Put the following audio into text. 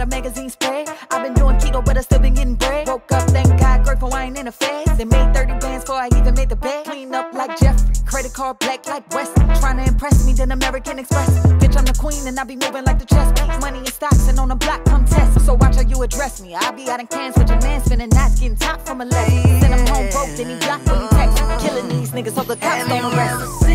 a magazine spread. I've been doing keto, but I still been getting bread. Woke up, thank God, grateful I ain't in a phase. They made 30 bands before I even made the bed. Clean up like Jeffrey, credit card black like Weston. Trying to impress me, then American Express. Bitch, I'm the queen and I be moving like the chess piece. Money in stocks and on the block, come test. So watch how you address me. I be out in cans with your man spinning knots, getting top from a lesson. Send him home broke, then he blocked when he text. Killing these niggas, hope the cops don't arrest us.